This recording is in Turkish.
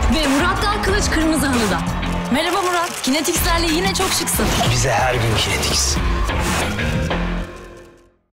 Ve Murat Dalkılıç kırmızı halıda. Merhaba Murat, Kinetics'lerle yine çok şıksın. Bize her gün Kinetics.